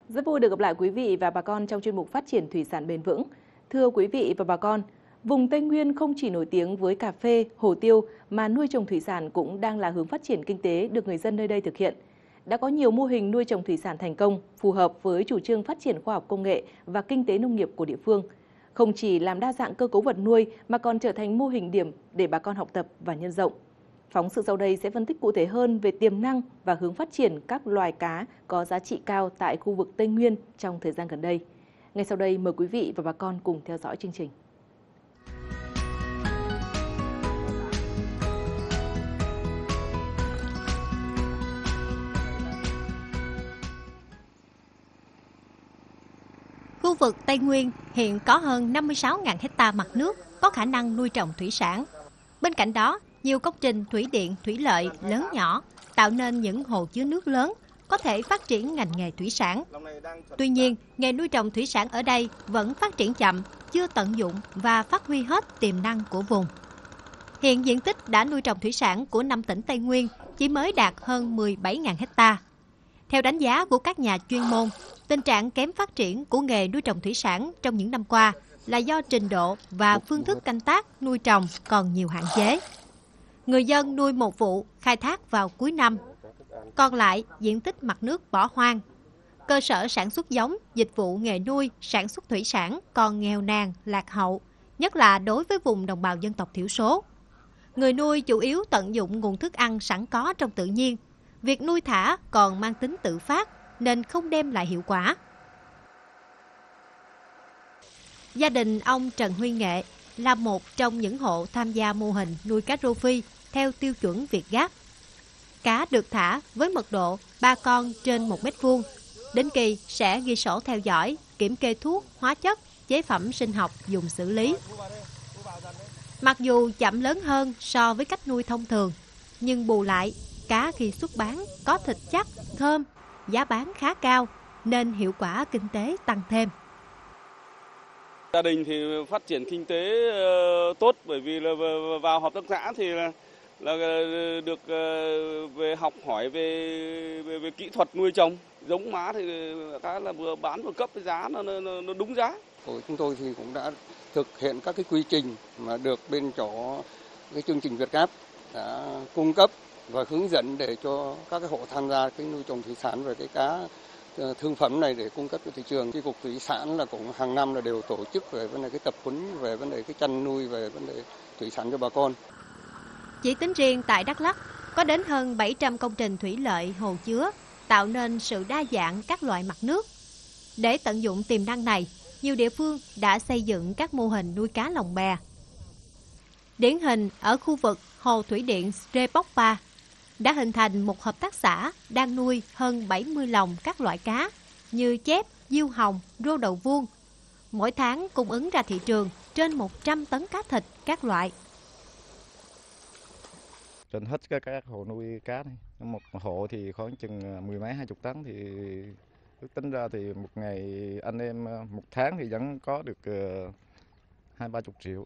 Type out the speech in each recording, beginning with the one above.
Rất vui được gặp lại quý vị và bà con trong chuyên mục Phát triển thủy sản bền vững. Thưa quý vị và bà con, vùng Tây Nguyên không chỉ nổi tiếng với cà phê, hồ tiêu mà nuôi trồng thủy sản cũng đang là hướng phát triển kinh tế được người dân nơi đây thực hiện. Đã có nhiều mô hình nuôi trồng thủy sản thành công, phù hợp với chủ trương phát triển khoa học công nghệ và kinh tế nông nghiệp của địa phương. Không chỉ làm đa dạng cơ cấu vật nuôi mà còn trở thành mô hình điểm để bà con học tập và nhân rộng. Phóng sự sau đây sẽ phân tích cụ thể hơn về tiềm năng và hướng phát triển các loài cá có giá trị cao tại khu vực Tây Nguyên trong thời gian gần đây. Ngay sau đây mời quý vị và bà con cùng theo dõi chương trình. Khu vực Tây Nguyên hiện có hơn 56.000 hecta mặt nước có khả năng nuôi trồng thủy sản. Bên cạnh đó, nhiều công trình thủy điện, thủy lợi lớn nhỏ tạo nên những hồ chứa nước lớn có thể phát triển ngành nghề thủy sản. Tuy nhiên, nghề nuôi trồng thủy sản ở đây vẫn phát triển chậm, chưa tận dụng và phát huy hết tiềm năng của vùng. Hiện diện tích đã nuôi trồng thủy sản của 5 tỉnh Tây Nguyên chỉ mới đạt hơn 17.000 hecta. Theo đánh giá của các nhà chuyên môn, tình trạng kém phát triển của nghề nuôi trồng thủy sản trong những năm qua là do trình độ và phương thức canh tác nuôi trồng còn nhiều hạn chế. Người dân nuôi một vụ khai thác vào cuối năm, còn lại diện tích mặt nước bỏ hoang. Cơ sở sản xuất giống, dịch vụ nghề nuôi, sản xuất thủy sản còn nghèo nàn, lạc hậu, nhất là đối với vùng đồng bào dân tộc thiểu số. Người nuôi chủ yếu tận dụng nguồn thức ăn sẵn có trong tự nhiên. Việc nuôi thả còn mang tính tự phát nên không đem lại hiệu quả. Gia đình ông Trần Huy Nghệ là một trong những hộ tham gia mô hình nuôi cá rô phi theo tiêu chuẩn Việt Gáp. Cá được thả với mật độ 3 con trên 1 mét vuông. Đến kỳ sẽ ghi sổ theo dõi, kiểm kê thuốc, hóa chất, chế phẩm sinh học dùng xử lý. Mặc dù chậm lớn hơn so với cách nuôi thông thường, nhưng bù lại, cá khi xuất bán có thịt chắc, thơm, giá bán khá cao nên hiệu quả kinh tế tăng thêm. Gia đình thì phát triển kinh tế tốt bởi vì là vào hợp tác xã thì là được về học hỏi về kỹ thuật nuôi trồng, giống má thì cá là vừa bán vừa cấp cái giá nó đúng giá. Chúng tôi thì cũng đã thực hiện các cái quy trình mà được bên chỗ cái chương trình Việt Gáp đã cung cấp và hướng dẫn để cho các cái hộ tham gia cái nuôi trồng thủy sản về cái cá thương phẩm này để cung cấp cho thị trường. Chi cục thủy sản là cũng hàng năm là đều tổ chức về vấn đề cái tập huấn về vấn đề cái chăn nuôi, về vấn đề thủy sản cho bà con. Chỉ tính riêng tại Đắk Lắk có đến hơn 700 công trình thủy lợi, hồ chứa tạo nên sự đa dạng các loại mặt nước. Để tận dụng tiềm năng này, nhiều địa phương đã xây dựng các mô hình nuôi cá lồng bè. Điển hình ở khu vực hồ thủy điện Srepokpa đã hình thành một hợp tác xã đang nuôi hơn 70 lồng các loại cá như chép, diêu hồng, rô đậu vuông. Mỗi tháng cung ứng ra thị trường trên 100 tấn cá thịt các loại. Trên hết các hồ nuôi cá này, một hộ thì khoảng chừng 10 mấy 20 tấn thì ước tính ra thì một ngày anh em một tháng thì vẫn có được 20-30 triệu.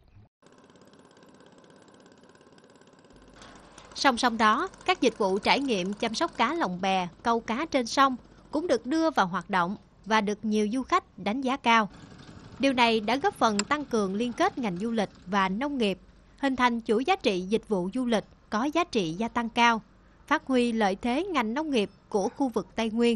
Song song đó, các dịch vụ trải nghiệm chăm sóc cá lồng bè, câu cá trên sông cũng được đưa vào hoạt động và được nhiều du khách đánh giá cao. Điều này đã góp phần tăng cường liên kết ngành du lịch và nông nghiệp, hình thành chuỗi giá trị dịch vụ du lịch có giá trị gia tăng cao, phát huy lợi thế ngành nông nghiệp của khu vực Tây Nguyên.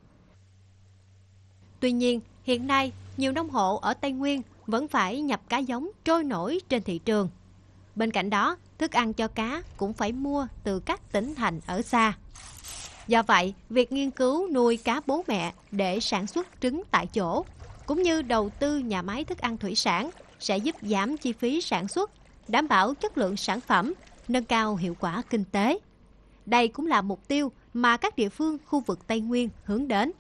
Tuy nhiên, hiện nay, nhiều nông hộ ở Tây Nguyên vẫn phải nhập cá giống trôi nổi trên thị trường. Bên cạnh đó, thức ăn cho cá cũng phải mua từ các tỉnh thành ở xa. Do vậy, việc nghiên cứu nuôi cá bố mẹ để sản xuất trứng tại chỗ, cũng như đầu tư nhà máy thức ăn thủy sản sẽ giúp giảm chi phí sản xuất, đảm bảo chất lượng sản phẩm, nâng cao hiệu quả kinh tế. Đây cũng là mục tiêu mà các địa phương khu vực Tây Nguyên hướng đến.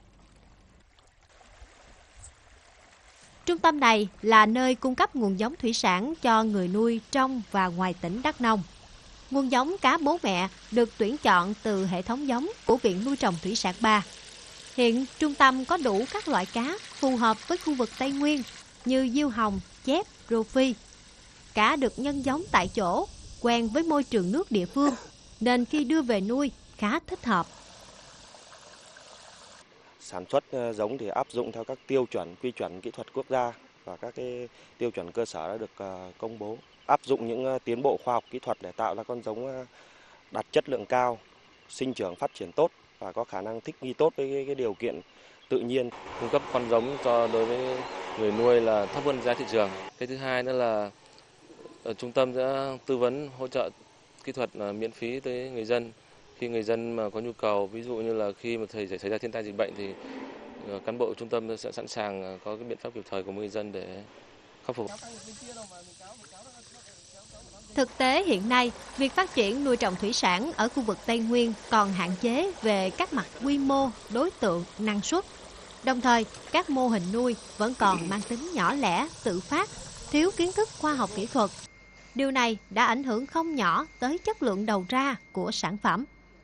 Trung tâm này là nơi cung cấp nguồn giống thủy sản cho người nuôi trong và ngoài tỉnh Đắk Nông. Nguồn giống cá bố mẹ được tuyển chọn từ hệ thống giống của Viện Nuôi trồng Thủy sản 3. Hiện trung tâm có đủ các loại cá phù hợp với khu vực Tây Nguyên như diêu hồng, chép, rô phi. Cá được nhân giống tại chỗ, quen với môi trường nước địa phương, nên khi đưa về nuôi khá thích hợp. sản xuất giống thì áp dụng theo các tiêu chuẩn, quy chuẩn kỹ thuật quốc gia và các cái tiêu chuẩn cơ sở đã được công bố. Áp dụng những tiến bộ khoa học kỹ thuật để tạo ra con giống đạt chất lượng cao, sinh trưởng phát triển tốt và có khả năng thích nghi tốt với cái điều kiện tự nhiên. Cung cấp con giống đối với người nuôi là thấp hơn giá thị trường. Cái thứ hai nữa là trung tâm sẽ tư vấn hỗ trợ kỹ thuật miễn phí tới người dân. Khi người dân mà có nhu cầu, ví dụ như là khi mà xảy ra thiên tai dịch bệnh thì cán bộ trung tâm sẽ sẵn sàng có cái biện pháp kịp thời của người dân để khắc phục. Thực tế hiện nay, việc phát triển nuôi trồng thủy sản ở khu vực Tây Nguyên còn hạn chế về các mặt quy mô, đối tượng, năng suất. Đồng thời, các mô hình nuôi vẫn còn mang tính nhỏ lẻ, tự phát, thiếu kiến thức khoa học kỹ thuật. Điều này đã ảnh hưởng không nhỏ tới chất lượng đầu ra của sản phẩm.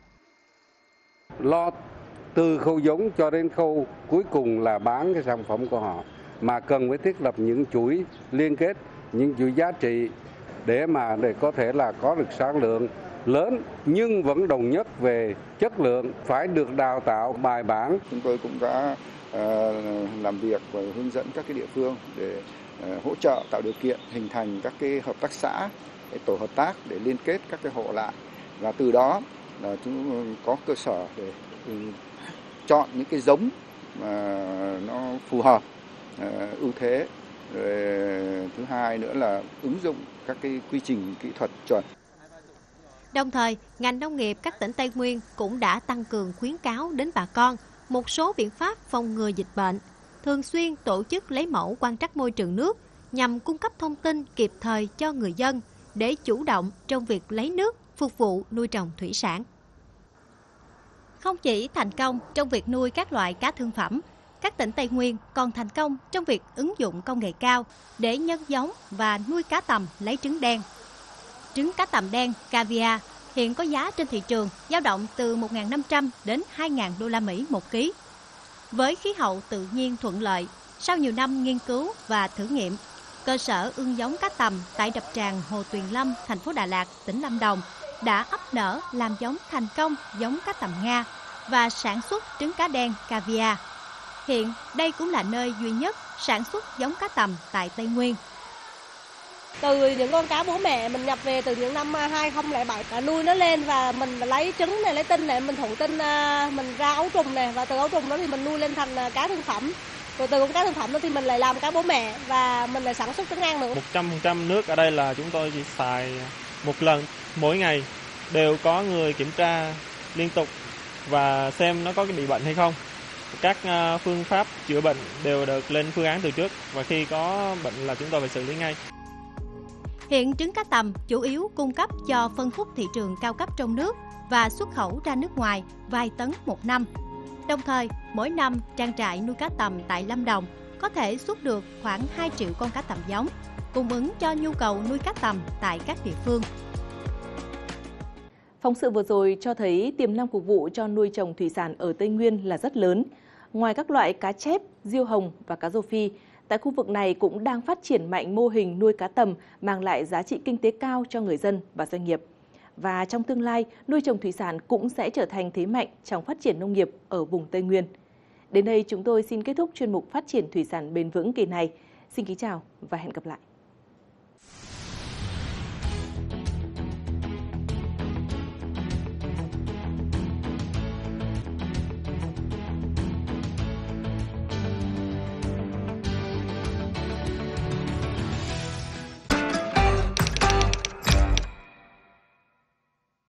Lo từ khâu giống cho đến khâu cuối cùng là bán cái sản phẩm của họ, mà cần phải thiết lập những chuỗi liên kết, những chuỗi giá trị để có thể là có được sản lượng lớn nhưng vẫn đồng nhất về chất lượng, phải được đào tạo bài bản. Chúng tôi cũng đã làm việc và hướng dẫn các cái địa phương để hỗ trợ tạo điều kiện hình thành các cái hợp tác xã, cái tổ hợp tác để liên kết các cái hộ lại, và từ đó là chúng có cơ sở để chọn những cái giống mà nó phù hợp, ưu thế. Rồi, thứ hai nữa là ứng dụng các cái quy trình kỹ thuật chuẩn. Đồng thời, ngành nông nghiệp các tỉnh Tây Nguyên cũng đã tăng cường khuyến cáo đến bà con một số biện pháp phòng ngừa dịch bệnh, thường xuyên tổ chức lấy mẫu quan trắc môi trường nước nhằm cung cấp thông tin kịp thời cho người dân để chủ động trong việc lấy nước phục vụ nuôi trồng thủy sản. Không chỉ thành công trong việc nuôi các loại cá thương phẩm, các tỉnh Tây Nguyên còn thành công trong việc ứng dụng công nghệ cao để nhân giống và nuôi cá tầm lấy trứng đen. Trứng cá tầm đen caviar hiện có giá trên thị trường dao động từ 1.500 đến 2.000 đô la Mỹ một ký. Với khí hậu tự nhiên thuận lợi, sau nhiều năm nghiên cứu và thử nghiệm, cơ sở ươm giống cá tầm tại đập tràn Hồ Tuyền Lâm, thành phố Đà Lạt, tỉnh Lâm Đồng đã ấp nở làm giống thành công giống cá tầm Nga và sản xuất trứng cá đen caviar. Hiện đây cũng là nơi duy nhất sản xuất giống cá tầm tại Tây Nguyên. Từ những con cá bố mẹ mình nhập về từ những năm 2007, nuôi nó lên và mình lấy trứng này, lấy tinh này, mình thụ tinh, mình ra ấu trùng này, và từ ấu trùng đó thì mình nuôi lên thành cá thương phẩm. Rồi từ con cá thương phẩm đó thì mình lại làm cá bố mẹ và mình lại sản xuất trứng ăn nữa. 100% nước ở đây là chúng tôi chỉ xài một lần mỗi ngày, đều có người kiểm tra liên tục và xem nó có cái bị bệnh hay không. Các phương pháp chữa bệnh đều được lên phương án từ trước, và khi có bệnh là chúng tôi phải xử lý ngay. Hiện trứng cá tầm chủ yếu cung cấp cho phân khúc thị trường cao cấp trong nước và xuất khẩu ra nước ngoài vài tấn một năm. Đồng thời, mỗi năm trang trại nuôi cá tầm tại Lâm Đồng có thể xuất được khoảng 2 triệu con cá tầm giống, cung ứng cho nhu cầu nuôi cá tầm tại các địa phương. Phóng sự vừa rồi cho thấy tiềm năng phục vụ cho nuôi trồng thủy sản ở Tây Nguyên là rất lớn. Ngoài các loại cá chép, diêu hồng và cá rô phi, tại khu vực này cũng đang phát triển mạnh mô hình nuôi cá tầm mang lại giá trị kinh tế cao cho người dân và doanh nghiệp. Và trong tương lai, nuôi trồng thủy sản cũng sẽ trở thành thế mạnh trong phát triển nông nghiệp ở vùng Tây Nguyên. Đến đây chúng tôi xin kết thúc chuyên mục Phát triển thủy sản bền vững kỳ này. Xin kính chào và hẹn gặp lại.